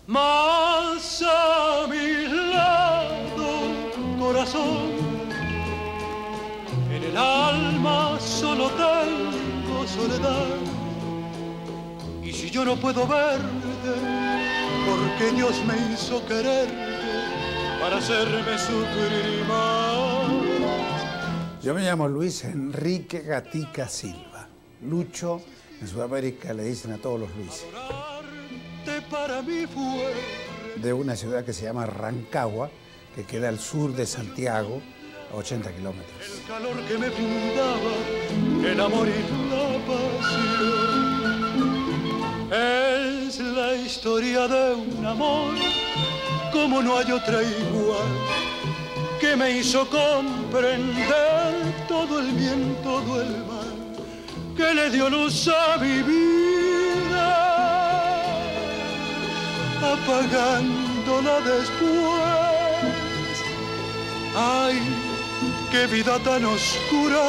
Más a mi lado, corazón, en el alma solo tengo soledad. Y si yo no puedo verte, porque Dios me hizo quererte para hacerme sufrir más. Yo me llamo Luis Enrique Gatica Silva. Lucho, en Sudamérica le dicen a todos los Luises. Para mí fue de una ciudad que se llama Rancagua, que queda al sur de Santiago, a 80 kilómetros. El calor que me brindaba, el amor y la pasión. Es la historia de un amor como no hay otra igual, que me hizo comprender todo el bien, todo el mal, que le dio luz a mi vida, apagándola después. Ay, qué vida tan oscura,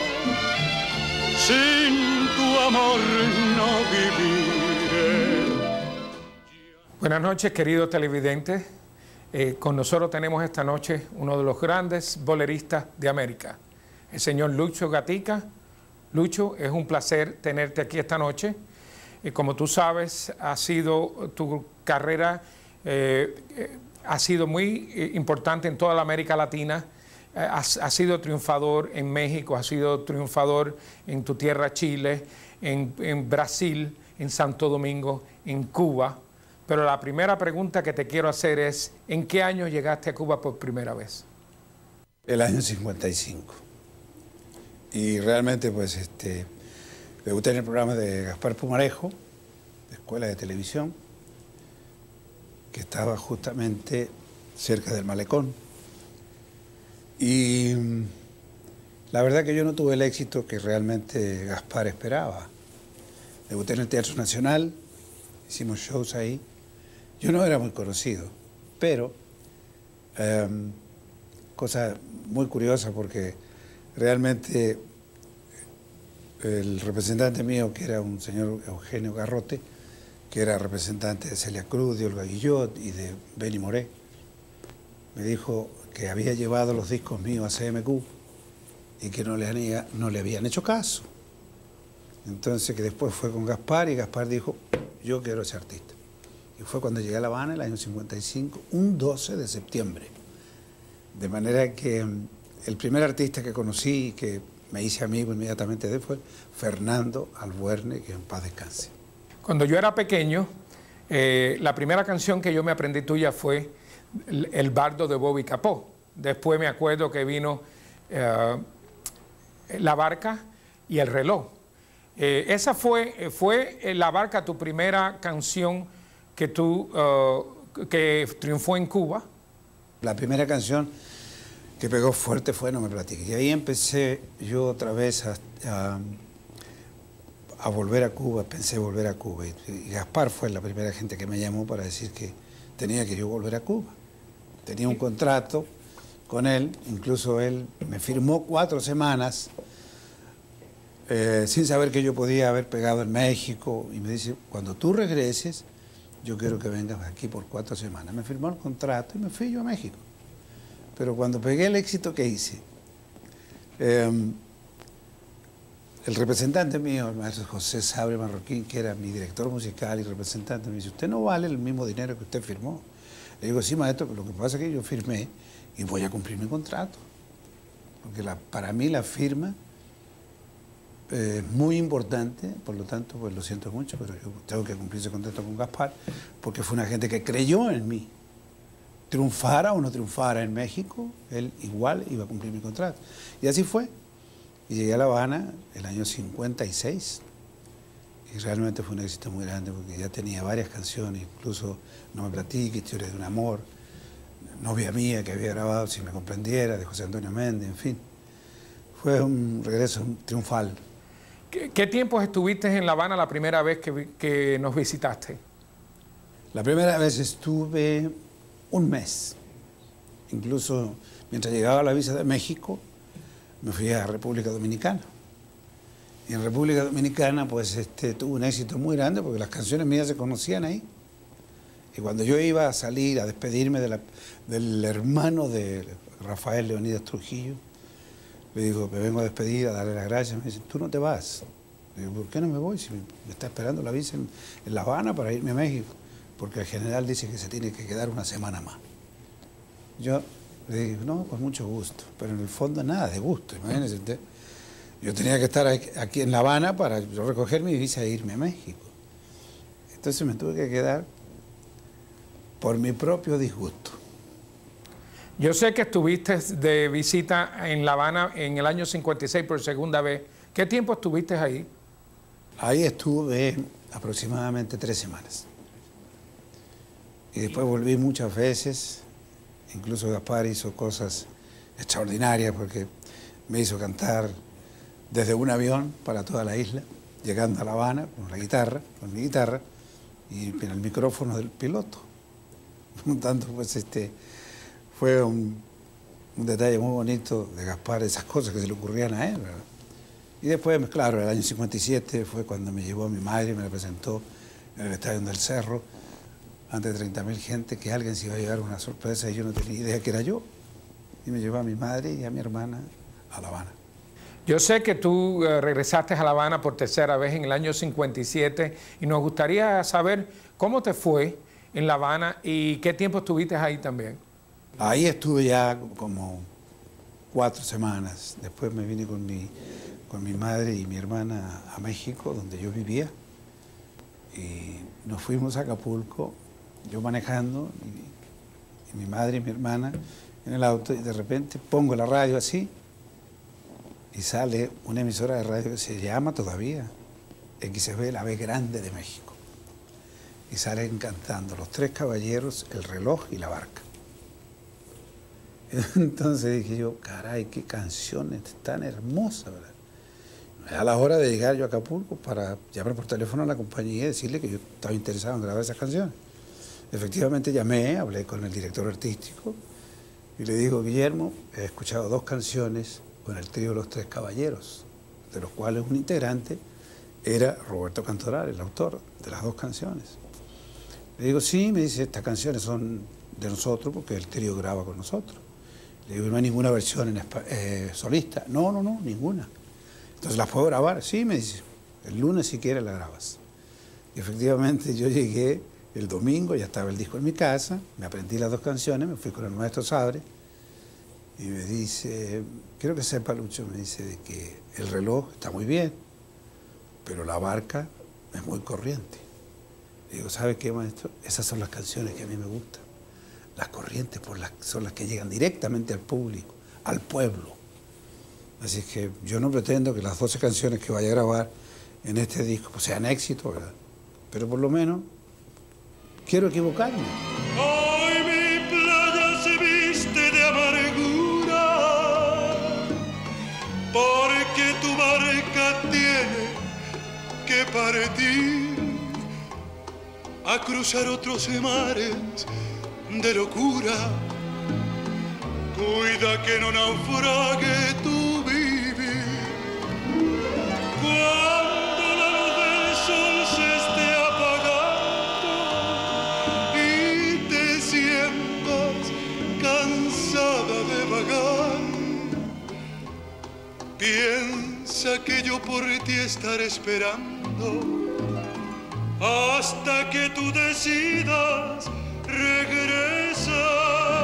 sin tu amor no viviré. Buenas noches, queridos televidentes. Con nosotros tenemos esta noche uno de los grandes boleristas de América, el señor Lucho Gatica. Lucho, es un placer tenerte aquí esta noche. Como tú sabes, tu carrera ha sido muy importante en toda la América Latina. Has sido triunfador en México, has sido triunfador en tu tierra Chile, en Brasil, en Santo Domingo, en Cuba. Pero la primera pregunta que te quiero hacer es, ¿en qué año llegaste a Cuba por primera vez? El año 55. Y realmente, pues, debuté en el programa de Gaspar Pumarejo, de Escuela de Televisión, que estaba justamente cerca del Malecón. Y la verdad que yo no tuve el éxito que realmente Gaspar esperaba. Debuté en el Teatro Nacional, hicimos shows ahí. Yo no era muy conocido, pero cosa muy curiosa porque realmente el representante mío, que era un señor Eugenio Garrote, que era representante de Celia Cruz, de Olga Guillot y de Benny Moré, me dijo que había llevado los discos míos a CMQ y que no le habían hecho caso. Entonces que después fue con Gaspar y Gaspar dijo, yo quiero ser artista. Y fue cuando llegué a La Habana, el año 55, un 12 de septiembre. De manera que el primer artista que conocí y que me hice amigo inmediatamente de fue Fernando Albuerne, que en paz descanse. Cuando yo era pequeño, la primera canción que yo me aprendí tuya fue El Bardo de Bobby Capó. Después me acuerdo que vino La Barca y El Reloj. Esa fue La Barca tu primera canción que triunfó en Cuba. La primera canción que pegó fuerte fue No me platiques. Y ahí empecé yo otra vez a volver a Cuba, pensé volver a Cuba. Y Gaspar fue la primera gente que me llamó para decir que tenía que yo volver a Cuba. Tenía un contrato con él, incluso él me firmó 4 semanas sin saber que yo podía haber pegado en México. Y me dice, cuando tú regreses, yo quiero que vengas aquí por 4 semanas. Me firmó el contrato y me fui yo a México. Pero cuando pegué el éxito que hice, el representante mío, el maestro José Sabre Marroquín, que era mi director musical y representante, me dice, usted no vale el mismo dinero que usted firmó. Le digo, sí, maestro, pero lo que pasa es que yo firmé y voy a cumplir mi contrato. Porque para mí la firma es muy importante, por lo tanto, pues lo siento mucho, pero yo tengo que cumplir ese contrato con Gaspar, porque fue una gente que creyó en mí. Triunfara o no triunfara en México, él igual iba a cumplir mi contrato. Y así fue. Y llegué a La Habana el año 56. Y realmente fue un éxito muy grande, porque ya tenía varias canciones, incluso No me platiques, Historia de un amor, Novia mía, que había grabado Si me comprendiera, de José Antonio Méndez, en fin. Fue un regreso triunfal. ¿Qué tiempo estuviste en La Habana la primera vez que nos visitaste? La primera vez estuve un mes. Incluso mientras llegaba la visa de México, me fui a República Dominicana. Y en República Dominicana, pues, tuve un éxito muy grande porque las canciones mías se conocían ahí. Y cuando yo iba a salir a despedirme del hermano de Rafael Leonidas Trujillo, le digo, me vengo a despedir, a darle las gracias. Me dicen, tú no te vas. Le digo, ¿por qué no me voy? Si me está esperando la visa en La Habana para irme a México. Porque el general dice que se tiene que quedar una semana más. Yo le digo, no, con mucho gusto. Pero en el fondo nada de gusto, imagínense usted. Yo tenía que estar aquí en La Habana para yo recoger mi visa e irme a México. Entonces me tuve que quedar por mi propio disgusto. Yo sé que estuviste de visita en La Habana en el año 56 por segunda vez. ¿Qué tiempo estuviste ahí? Ahí estuve aproximadamente 3 semanas. Y después volví muchas veces. Incluso Gaspar hizo cosas extraordinarias porque me hizo cantar desde un avión para toda la isla, llegando a La Habana con mi guitarra y en el micrófono del piloto. Por lo tanto, pues fue un detalle muy bonito de Gaspar, esas cosas que se le ocurrían a él, ¿verdad? Y después, claro, el año 57 fue cuando me llevó a mi madre y me la presentó en el Estadio del Cerro, ante 30.000 gente, que alguien se iba a llevar una sorpresa y yo no tenía idea que era yo. Y me llevó a mi madre y a mi hermana a La Habana. Yo sé que tú regresaste a La Habana por tercera vez en el año 57 y nos gustaría saber cómo te fue en La Habana y qué tiempo estuviste ahí también. Ahí estuve ya como 4 semanas. Después me vine con mi madre y mi hermana a México, donde yo vivía. Y nos fuimos a Acapulco, yo manejando, y mi madre y mi hermana en el auto, y de repente pongo la radio así, y sale una emisora de radio que se llama todavía XB, la B Grande de México. Y salen cantando Los Tres Caballeros, El Reloj y La Barca. Entonces dije yo, caray, qué canciones tan hermosas, ¿verdad? A la hora de llegar yo a Acapulco para llamar por teléfono a la compañía y decirle que yo estaba interesado en grabar esas canciones. Efectivamente llamé, hablé con el director artístico y le digo, Guillermo, he escuchado 2 canciones con el trío Los Tres Caballeros, de los cuales un integrante era Roberto Cantoral, el autor de las 2 canciones. Le digo, sí, me dice, estas canciones son de nosotros porque el trío graba con nosotros. Le digo, no hay ninguna versión solista. No, ninguna. Entonces, ¿las puedo grabar? Sí, me dice, el lunes si quieres la grabas. Y efectivamente yo llegué el domingo, ya estaba el disco en mi casa, me aprendí las 2 canciones, me fui con el maestro Sabre y me dice, quiero que sepa, Lucho, me dice de que el reloj está muy bien, pero La Barca es muy corriente. Le digo, ¿sabe qué, maestro? Esas son las canciones que a mí me gustan. Las corrientes son las que llegan directamente al público, al pueblo. Así que yo no pretendo que las 12 canciones que vaya a grabar en este disco pues sean éxito, ¿verdad? Pero por lo menos quiero equivocarme. Hoy mi playa se viste de amargura porque tu barca tiene que partir a cruzar otros mares de locura. Cuida que no naufrague tu vivir. Cuando la luz del sol se esté apagando y te sientas cansada de vagar, piensa que yo por ti estaré esperando hasta que tú decidas regresar.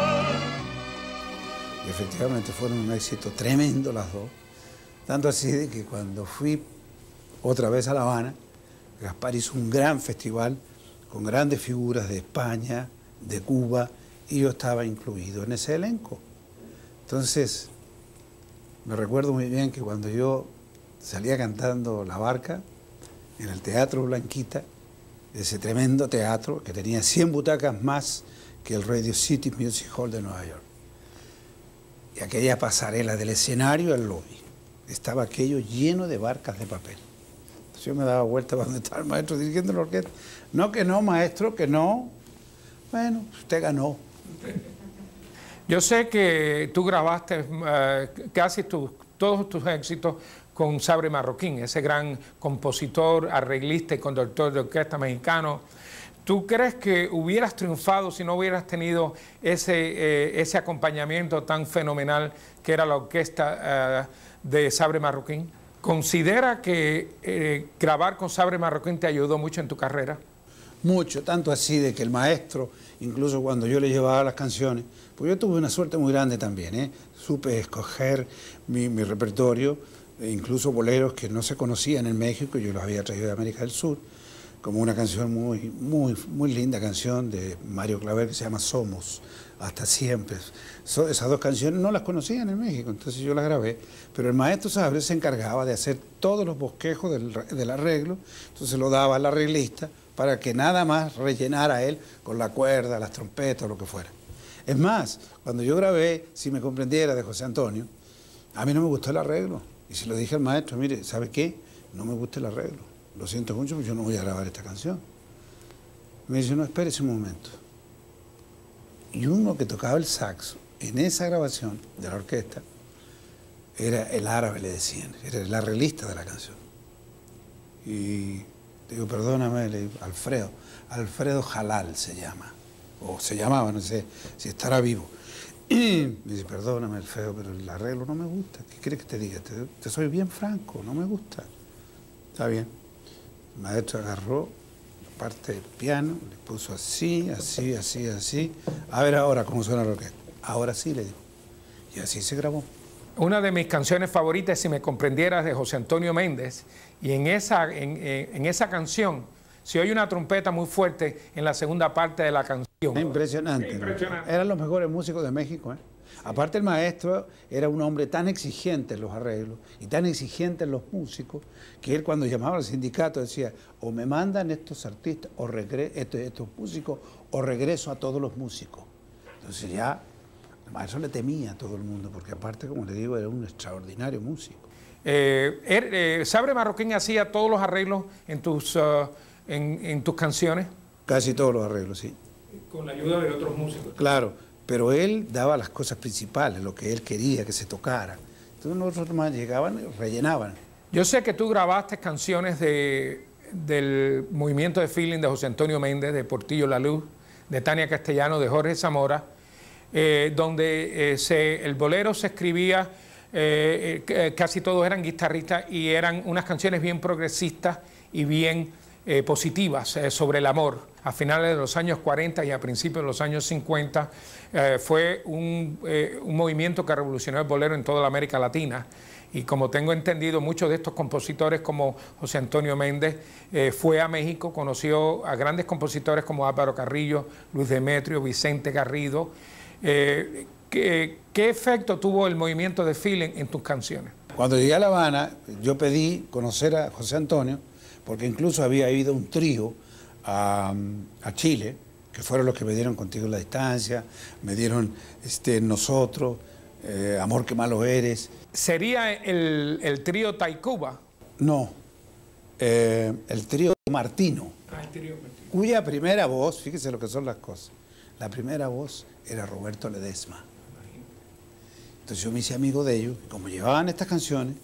Y efectivamente fueron un éxito tremendo las 2. Tanto así de que cuando fui otra vez a La Habana, Gaspar hizo un gran festival con grandes figuras de España, de Cuba, y yo estaba incluido en ese elenco. Entonces, me recuerdo muy bien que cuando yo salía cantando La Barca, en el Teatro Blanquita, ese tremendo teatro que tenía 100 butacas más que el Radio City Music Hall de Nueva York. Y aquella pasarela del escenario al lobby, estaba aquello lleno de barcas de papel. Entonces yo me daba vuelta para donde estaba el maestro dirigiendo la orquesta. No, que no, maestro, que no. Bueno, usted ganó. Yo sé que tú grabaste casi todos tus éxitos con Sabri Marroquín, ese gran compositor, arreglista y conductor de orquesta mexicano. ¿Tú crees que hubieras triunfado si no hubieras tenido ese acompañamiento tan fenomenal que era la orquesta de Sabre Marroquín? ¿Considera que grabar con Sabre Marroquín te ayudó mucho en tu carrera? Mucho, tanto así de que el maestro, incluso cuando yo le llevaba las canciones, pues yo tuve una suerte muy grande también, ¿eh? Supe escoger mi repertorio, incluso boleros que no se conocían en México, yo los había traído de América del Sur, como una canción muy linda canción de Mario Clavel que se llama Somos, Hasta Siempre. Esas dos canciones no las conocían en México, entonces yo las grabé, pero el maestro Sabre se encargaba de hacer todos los bosquejos del arreglo, entonces lo daba al arreglista para que nada más rellenara él con la cuerda, las trompetas o lo que fuera. Es más, cuando yo grabé Si me comprendiera de José Antonio, a mí no me gustó el arreglo, y se lo dije al maestro, mire, ¿sabe qué? No me gusta el arreglo. Lo siento mucho, pero yo no voy a grabar esta canción. Me dice, no, espérese un momento. Y uno que tocaba el saxo en esa grabación de la orquesta era el árabe, le decían, era el arreglista de la canción. Y digo, perdóname, le digo, Alfredo Jalal se llama, o se llamaba, no sé si estará vivo. Y me dice, perdóname, Alfredo, pero el arreglo no me gusta. ¿Qué quieres que te diga? Te soy bien franco, no me gusta. Está bien. El maestro agarró la parte del piano, le puso así, así, así, así. A ver ahora cómo suena la orquesta. Ahora sí, le digo. Y así se grabó. Una de mis canciones favoritas, Si me comprendieras, de José Antonio Méndez. Y en esa canción se oye una trompeta muy fuerte en la segunda parte de la canción. Impresionante. Impresionante. Eran los mejores músicos de México, ¿eh? Sí. Aparte el maestro era un hombre tan exigente en los arreglos y tan exigente en los músicos que él cuando llamaba al sindicato decía o me mandan estos artistas o estos músicos o regreso a todos los músicos. Entonces ya el maestro le temía a todo el mundo porque aparte, como le digo, era un extraordinario músico. ¿Sabre Marroquín hacía todos los arreglos en tus canciones? Casi todos los arreglos, sí. Con la ayuda de otros músicos. Claro, pero él daba las cosas principales, lo que él quería que se tocara. Entonces nosotros más llegaban y rellenaban. Yo sé que tú grabaste canciones del movimiento de feeling de José Antonio Méndez, de Portillo La Luz, de Tania Castellano, de Jorge Zamora, donde el bolero se escribía, casi todos eran guitarristas y eran unas canciones bien progresistas y bien positivas sobre el amor. A finales de los años 40 y a principios de los años 50 fue un movimiento que revolucionó el bolero en toda la América Latina. Y como tengo entendido, muchos de estos compositores como José Antonio Méndez fue a México, conoció a grandes compositores como Álvaro Carrillo, Luis Demetrio, Vicente Garrido. ¿Qué efecto tuvo el movimiento de feeling en tus canciones? Cuando llegué a La Habana, yo pedí conocer a José Antonio, porque incluso había ido un trío a Chile, que fueron los que me dieron Contigo en la Distancia, me dieron Nosotros, Amor que malo eres. ¿Sería el trío Tacuba? No, el trío Martino, el trío Martino, cuya primera voz, fíjese lo que son las cosas, la primera voz era Roberto Ledesma. Entonces yo me hice amigo de ellos, y como llevaban estas canciones,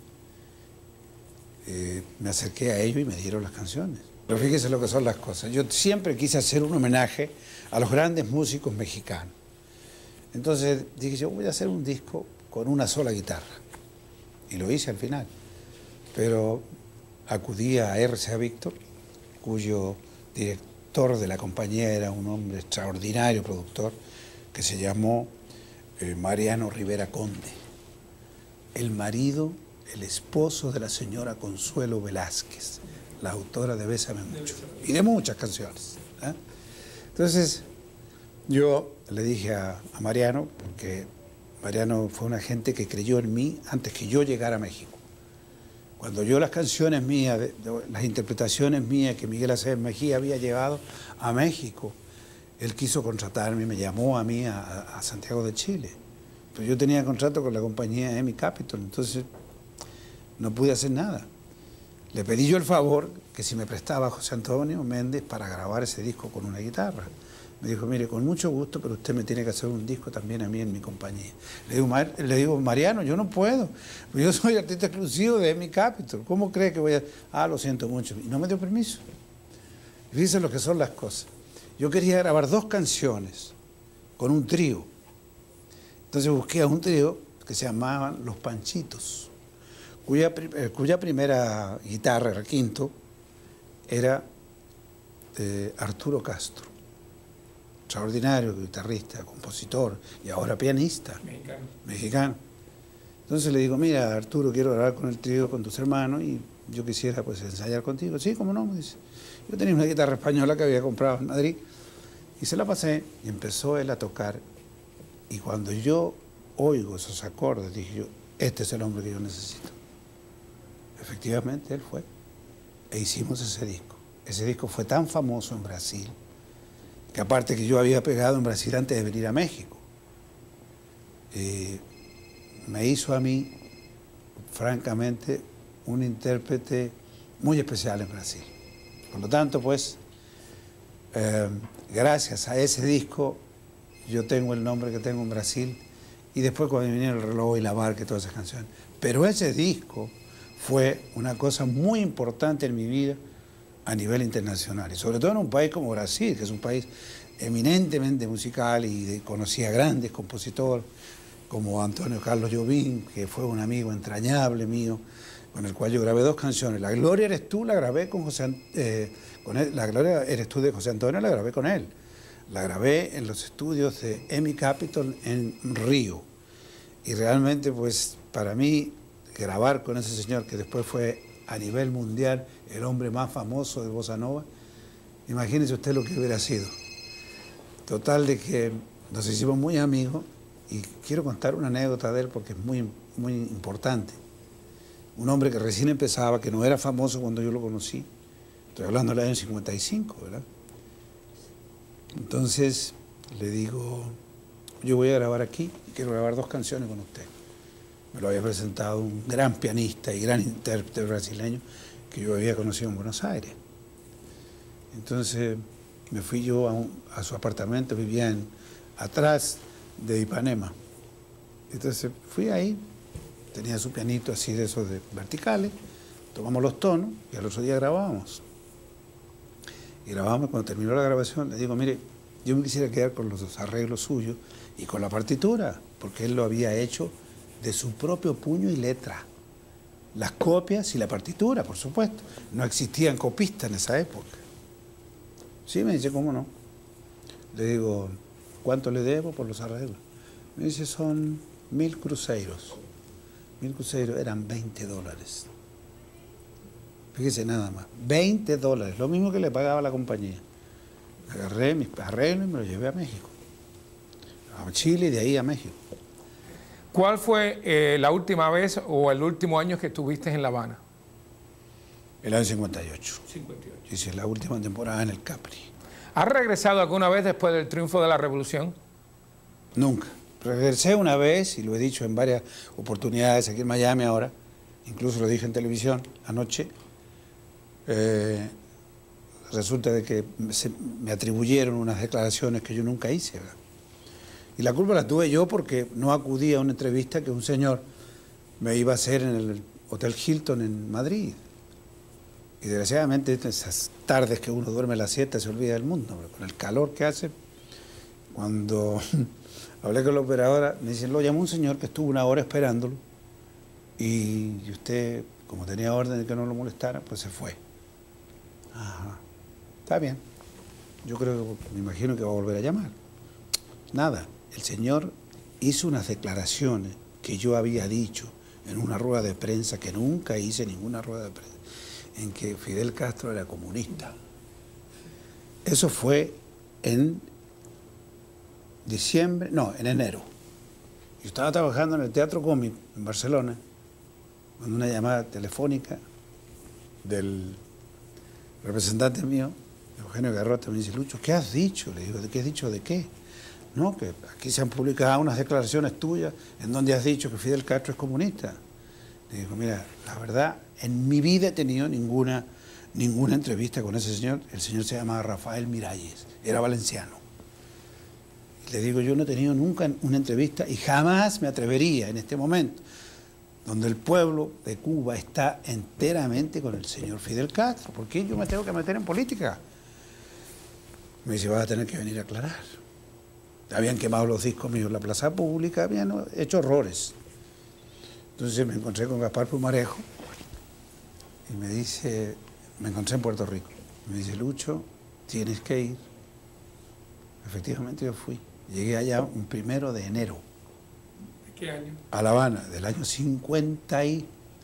me acerqué a ellos y me dieron las canciones. Pero fíjese lo que son las cosas. Yo siempre quise hacer un homenaje a los grandes músicos mexicanos. Entonces dije, yo voy a hacer un disco con una sola guitarra. Y lo hice al final. Pero acudí a RCA Víctor, cuyo director de la compañía era un hombre extraordinario, productor, que se llamó Mariano Rivera Conde. El marido, el esposo de la señora Consuelo Velázquez, la autora de Bésame Mucho, y de muchas canciones. Entonces, yo le dije a Mariano, porque Mariano fue una gente que creyó en mí antes que yo llegara a México. Cuando yo las canciones mías, las interpretaciones mías que Miguel Aceves Mejía había llevado a México, él quiso contratarme, me llamó a mí a Santiago de Chile. Pero yo tenía contrato con la compañía EMI Capitol, entonces no pude hacer nada. Le pedí yo el favor que si me prestaba a José Antonio Méndez para grabar ese disco con una guitarra. Me dijo, mire, con mucho gusto, pero usted me tiene que hacer un disco también a mí en mi compañía. Le digo, Mariano, yo no puedo. Yo soy artista exclusivo de EMI Capitol. ¿Cómo cree que voy a...? Ah, lo siento mucho. Y no me dio permiso. Fíjense lo que son las cosas. yo quería grabar 2 canciones con un trío. Entonces busqué a un trío que se llamaban Los Panchitos, cuya primera guitarra, el quinto, era Arturo Castro, extraordinario guitarrista, compositor y ahora pianista mexicano. Entonces le digo, mira, Arturo, quiero grabar con el trío, con tus hermanos, y yo quisiera pues ensayar contigo. Sí, cómo no, me dice. Yo tenía una guitarra española que había comprado en Madrid y se la pasé y empezó él a tocar. Y cuando yo oigo esos acordes, dije yo, este es el hombre que yo necesito. Efectivamente, él fue. E hicimos ese disco. Ese disco fue tan famoso en Brasil, que aparte que yo había pegado en Brasil antes de venir a México, me hizo a mí, francamente, un intérprete muy especial en Brasil. Por lo tanto, pues, gracias a ese disco, yo tengo el nombre que tengo en Brasil, y después cuando vinieron El Reloj y La Barca y todas esas canciones. Pero ese disco fue una cosa muy importante en mi vida a nivel internacional, y sobre todo en un país como Brasil, que es un país eminentemente musical y conocía grandes compositores, como Antonio Carlos Jobim, que fue un amigo entrañable mío, con el cual yo grabé 2 canciones. La Gloria eres tú la grabé con él. La Gloria eres tú de José Antonio la grabé con él. La grabé en los estudios de EMI Capitol en Río. Y realmente, pues, para mí, grabar con ese señor, que después fue a nivel mundial el hombre más famoso de Bossa Nova, imagínese usted lo que hubiera sido. Total de que nos hicimos muy amigos, y quiero contar una anécdota de él porque es muy, muy importante. Un hombre que recién empezaba, que no era famoso cuando yo lo conocí. Estoy hablando del año 55, ¿verdad? Entonces le digo, yo voy a grabar aquí y quiero grabar 2 canciones con usted. Me lo había presentado un gran pianista y gran intérprete brasileño que yo había conocido en Buenos Aires. Entonces me fui yo a su apartamento, vivía atrás de Ipanema. Entonces fui ahí, tenía su pianito así de esos de verticales, tomamos los tonos y al otro día grabábamos. Y grabábamos, cuando terminó la grabación, le digo, mire, yo me quisiera quedar con los arreglos suyos y con la partitura, porque él lo había hecho de su propio puño y letra. Las copias y la partitura, por supuesto. No existían copistas en esa época. Sí, me dice, ¿cómo no? Le digo, ¿cuánto le debo por los arreglos? Me dice, son 1000 cruzeiros. 1000 cruzeiros eran $20. Fíjese nada más, $20, lo mismo que le pagaba la compañía. Agarré mis arreglos y me los llevé a México. A Chile y de ahí a México. ¿Cuál fue la última vez o el último año que estuviste en La Habana? El año 58. 58. Hice la última temporada en el Capri. ¿Has regresado alguna vez después del triunfo de la Revolución? Nunca. Regresé una vez, y lo he dicho en varias oportunidades aquí en Miami ahora, incluso lo dije en televisión anoche. Resulta de que me atribuyeron unas declaraciones que yo nunca hice, ¿verdad? Y la culpa la tuve yo porque no acudí a una entrevista que un señor me iba a hacer en el Hotel Hilton en Madrid. Y desgraciadamente esas tardes que uno duerme a las 7 se olvida del mundo, ¿verdad? Con el calor que hace. Cuando hablé con la operadora, me dicen, lo llamó un señor que estuvo 1 hora esperándolo y usted, como tenía orden de que no lo molestara, pues se fue. Ajá. Está bien. Yo creo, me imagino que va a volver a llamar. Nada. El señor hizo unas declaraciones que yo había dicho en una rueda de prensa, que nunca hice ninguna rueda de prensa, en que Fidel Castro era comunista. Eso fue en diciembre, no, en enero. Yo estaba trabajando en el Teatro Cómic en Barcelona, con una llamada telefónica del representante mío, Eugenio Garrota, me dice, Lucho, ¿qué has dicho? Le digo, ¿de qué has dicho de qué? No, que aquí se han publicado unas declaraciones tuyas en donde has dicho que Fidel Castro es comunista. Le digo, mira, la verdad, en mi vida he tenido ninguna entrevista con ese señor. El señor se llamaba Rafael Miralles, era valenciano. Le digo, yo no he tenido nunca una entrevista y jamás me atrevería en este momento, donde el pueblo de Cuba está enteramente con el señor Fidel Castro. ¿Por qué yo me tengo que meter en política? Me dice, vas a tener que venir a aclarar. Habían quemado los discos míos en la plaza pública, habían hecho horrores. Entonces me encontré con Gaspar Pumarejo y me dice, me encontré en Puerto Rico. Me dice, Lucho, tienes que ir. Efectivamente yo fui. Llegué allá un 1 de enero. ¿De qué año? A La Habana, del año 50 y...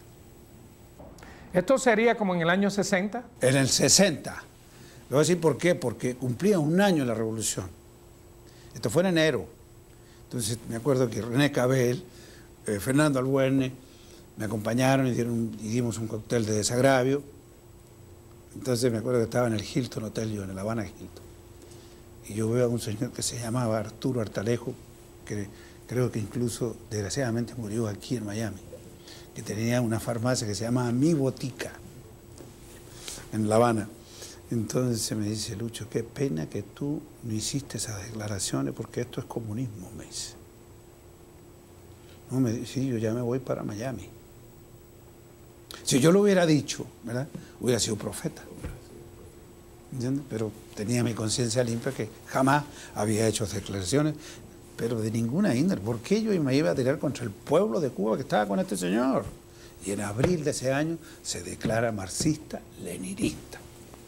¿Esto sería como en el año 60? En el 60. Le voy a decir por qué, porque cumplía un año la revolución. Esto fue en enero. Entonces me acuerdo que René Cabel, Fernando Albuerne, me acompañaron y dimos un cóctel de desagravio. Entonces me acuerdo que estaba en el Hilton Hotel, yo en el Habana Hilton. Y yo veo a un señor que se llamaba Arturo Artalejo, que creo que incluso desgraciadamente murió aquí en Miami, que tenía una farmacia que se llamaba Mi Botica, en La Habana. Entonces me dice, Lucho, qué pena que tú no hiciste esas declaraciones porque esto es comunismo, me dice. No, me dice, sí, yo ya me voy para Miami. Si yo lo hubiera dicho, ¿verdad? Hubiera sido profeta. ¿Entiendes? Pero tenía mi conciencia limpia que jamás había hecho declaraciones, pero de ninguna índole. ¿Por qué yo me iba a tirar contra el pueblo de Cuba que estaba con este señor? Y en abril de ese año se declara marxista-leninista.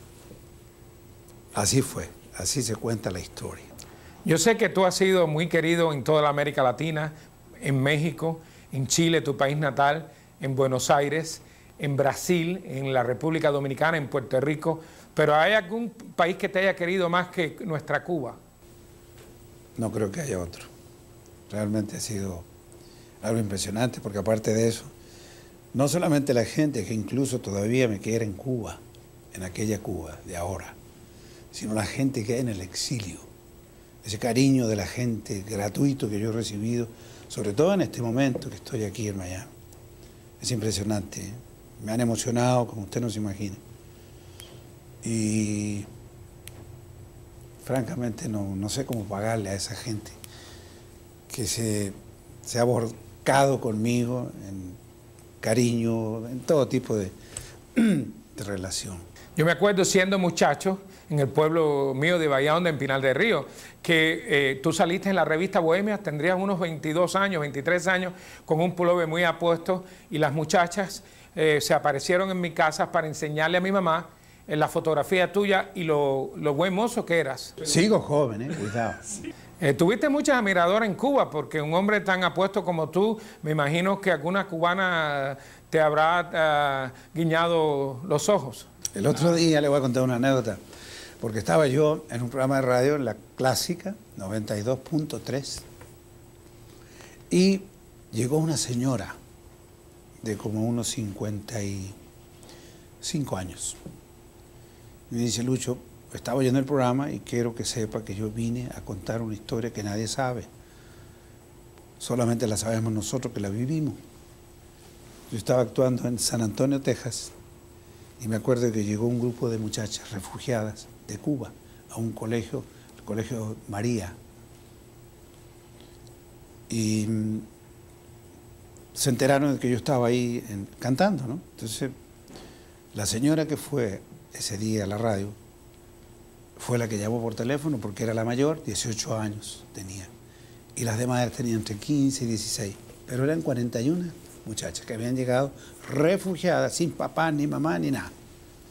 Así fue, así se cuenta la historia. Yo sé que tú has sido muy querido en toda la América Latina, en México, en Chile, tu país natal, en Buenos Aires, en Brasil, en la República Dominicana, en Puerto Rico, pero ¿hay algún país que te haya querido más que nuestra Cuba? No creo que haya otro. Realmente ha sido algo impresionante, porque aparte de eso, no solamente la gente que incluso todavía me quiere en Cuba, en aquella Cuba de ahora, sino la gente que hay en el exilio, ese cariño de la gente gratuito que yo he recibido, sobre todo en este momento que estoy aquí en Miami. Es impresionante, ¿eh? Me han emocionado como usted no se imagina. Y francamente no sé cómo pagarle a esa gente que se ha volcado conmigo en cariño, en todo tipo de relación. Yo me acuerdo siendo muchacho en el pueblo mío de Bahía Honda, en Pinal del Río, que tú saliste en la revista Bohemia, tendrías unos 22 años, 23 años, con un pullover muy apuesto, y las muchachas se aparecieron en mi casa para enseñarle a mi mamá la fotografía tuya y lo buen mozo que eras. Sigo joven, cuidado. Tuviste muchas admiradoras en Cuba, porque un hombre tan apuesto como tú, me imagino que alguna cubana te habrá guiñado los ojos. El otro día le voy a contar una anécdota, porque estaba yo en un programa de radio en la Clásica, 92.3, y llegó una señora de como unos 55 años. Me dice, Lucho, estaba oyendo el programa y quiero que sepa que yo vine a contar una historia que nadie sabe. Solamente la sabemos nosotros que la vivimos. Yo estaba actuando en San Antonio, Texas, y me acuerdo que llegó un grupo de muchachas refugiadas de Cuba a un colegio, el Colegio María. Y se enteraron de que yo estaba ahí cantando, ¿no? Entonces, la señora que fue ese día a la radio fue la que llamó por teléfono porque era la mayor, 18 años tenía. Y las demás tenían entre 15 y 16. Pero eran 41 muchachas que habían llegado refugiadas, sin papá, ni mamá, ni nada.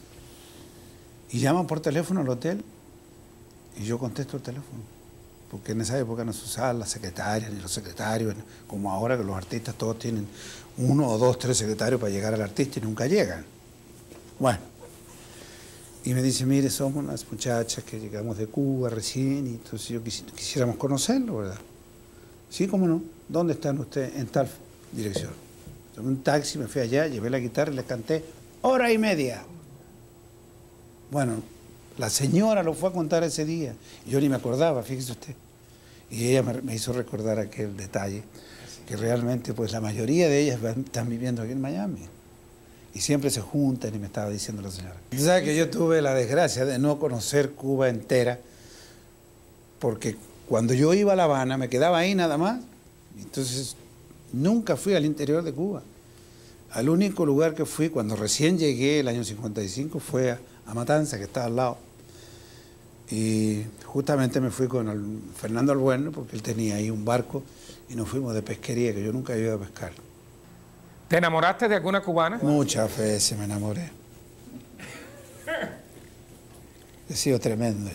Y llaman por teléfono al hotel y yo contesto el teléfono. Porque en esa época no se usaban las secretarias ni los secretarios, como ahora que los artistas todos tienen 1 o 2, 3 secretarios para llegar al artista y nunca llegan. Bueno, y me dice, mire, somos unas muchachas que llegamos de Cuba recién y entonces yo quisiéramos conocerlo, ¿verdad? Sí, cómo no. ¿Dónde están ustedes? En tal dirección. Tomé un taxi, me fui allá, llevé la guitarra y le canté 1h30. Bueno, la señora lo fue a contar ese día. Y yo ni me acordaba, fíjese usted. Y ella me hizo recordar aquel detalle, que realmente pues la mayoría de ellas están viviendo aquí en Miami. Y siempre se juntan y me estaba diciendo la señora. Usted sabe que yo tuve la desgracia de no conocer Cuba entera, porque cuando yo iba a La Habana me quedaba ahí nada más. Entonces nunca fui al interior de Cuba. Al único lugar que fui cuando recién llegué el año 55 fue a Matanza, que estaba al lado. Y justamente me fui con Fernando Albuerno, porque él tenía ahí un barco, y nos fuimos de pesquería, que yo nunca había ido a pescar. ¿Te enamoraste de alguna cubana? Muchas veces me enamoré. He sido tremendo.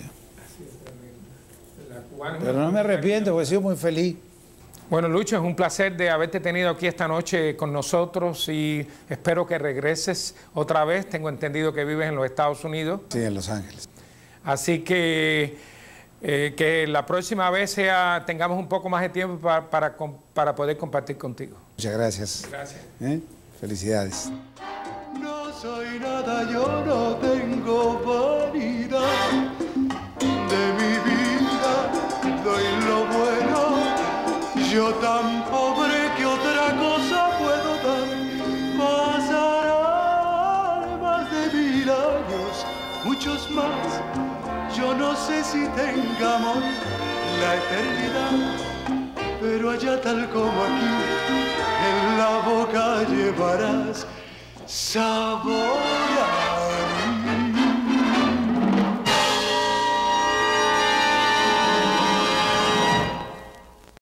Pero no me arrepiento, porque he sido muy feliz. Bueno, Lucho, es un placer de haberte tenido aquí esta noche con nosotros y espero que regreses otra vez. Tengo entendido que vives en los Estados Unidos. Sí, en Los Ángeles. Así que la próxima vez tengamos un poco más de tiempo para poder compartir contigo. Muchas gracias. Gracias. Felicidades. No soy nada, yo no tengo vanidad de mi vida, doy lo bueno, yo tan pobre que otra cosa puedo dar. Pasarán más de 1000 años, muchos más, yo no sé si tengamos la eternidad, pero allá tal como aquí, en la boca llevarás sabor.